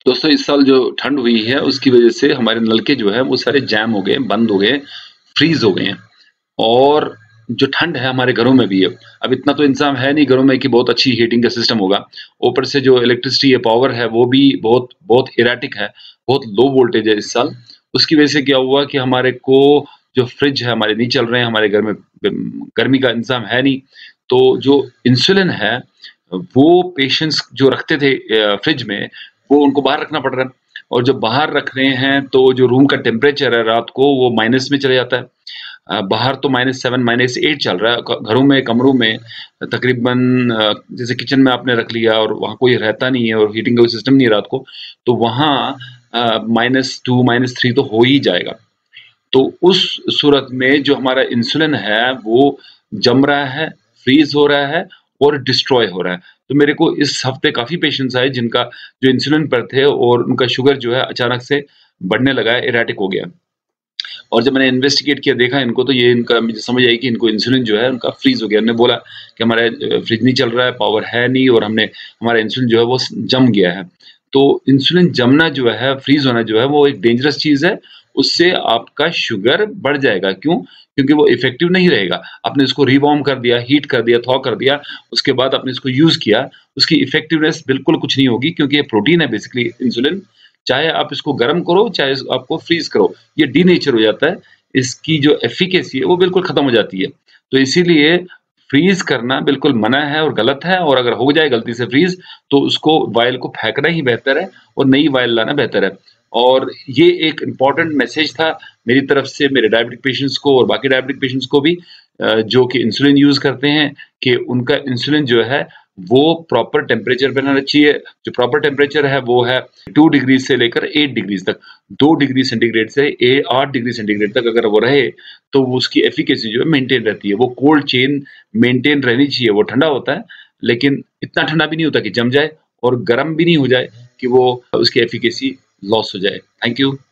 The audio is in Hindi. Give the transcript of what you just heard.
दोस्तों इस साल जो ठंड हुई है उसकी वजह से हमारे नलके जो है वो सारे जैम हो गए, बंद हो गए, फ्रीज़ हो गए हैं। और जो ठंड है हमारे घरों में भी है। अब इतना तो इंतज़ाम है नहीं घरों में कि बहुत अच्छी हीटिंग का सिस्टम होगा। ऊपर से जो इलेक्ट्रिसिटी है, पावर है वो भी बहुत बहुत इरेटिक है, बहुत लो वोल्टेज है इस साल। उसकी वजह से क्या हुआ कि हमारे को जो फ्रिज है हमारे नहीं चल रहे हैं, हमारे घर में गर्मी का इंतज़ाम है नहीं। तो जो इंसुलिन है वो पेशेंट्स जो रखते थे फ्रिज में, वो उनको बाहर रखना पड़ रहा है। और जब बाहर रख रहे हैं तो जो रूम का टेम्परेचर है रात को वो माइनस में चले जाता है। बाहर तो -7 -8 चल रहा है। घरों में, कमरों में तकरीबन जैसे किचन में आपने रख लिया और वहाँ कोई रहता नहीं है और हीटिंग का कोई सिस्टम नहीं है रात को, तो वहाँ -2 -3 तो हो ही जाएगा। तो उस सूरत में जो हमारा इंसुलिन है वो जम रहा है, फ्रीज़ हो रहा है और डिस्ट्रॉय हो रहा है। तो मेरे को इस हफ्ते काफ़ी पेशेंट्स आए जिनका जो इंसुलिन पर थे और उनका शुगर जो है अचानक से बढ़ने लगा है, एराटिक हो गया। और जब मैंने इन्वेस्टिगेट किया, देखा इनको तो ये इनका मुझे समझ आई कि इनको इंसुलिन जो है उनका फ्रीज़ हो गया। उन्होंने बोला कि हमारा फ्रिज नहीं चल रहा है, पावर है नहीं और हमारा इंसुलिन जो है वो जम गया है। तो इंसुलिन जमना जो है, फ्रीज़ होना जो है वो एक डेंजरस चीज़ है। उससे आपका शुगर बढ़ जाएगा। क्यों? क्योंकि वो इफ़ेक्टिव नहीं रहेगा। आपने इसको रिवॉर्म कर दिया, हीट कर दिया, थॉ कर दिया, उसके बाद आपने इसको यूज़ किया, उसकी इफ़ेक्टिवनेस बिल्कुल कुछ नहीं होगी क्योंकि ये प्रोटीन है बेसिकली इंसुलिन। चाहे आप इसको गरम करो, चाहे इसको आपको फ्रीज़ करो, ये डीनेचर हो जाता है। इसकी जो एफ़िकेसी है वो बिल्कुल ख़त्म हो जाती है। तो इसीलिए फ्रीज़ करना बिल्कुल मना है और गलत है और अगर हो जाए गलती से फ्रीज़ तो उसको वायल को फेंकना ही बेहतर है और नई वायल लाना बेहतर है। और ये एक इम्पोर्टेंट मैसेज था मेरी तरफ से मेरे डायबिटिक पेशेंट्स को और बाकी डायबिटिक पेशेंट्स को भी जो कि इंसुलिन यूज़ करते हैं कि उनका इंसुलिन जो है वो प्रॉपर टेम्परेचर पे रहना चाहिए। जो प्रॉपर टेम्परेचर है वो है 2 डिग्री से लेकर 8 डिग्रीज़ तक। 2 डिग्री सेंटीग्रेड से 8 डिग्री सेंटीग्रेड तक अगर वो रहे, तो वो उसकी एफ़िकेसी जो है मेंटेन रहती है। वो कोल्ड चेन मेंटेन रहनी चाहिए, वो ठंडा होता है, लेकिन इतना ठंडा भी नहीं होता कि जम जाए और गरम भी नहीं हो जाए कि वो उसकी एफ़िकेसी लॉस हो जाए। Thank you.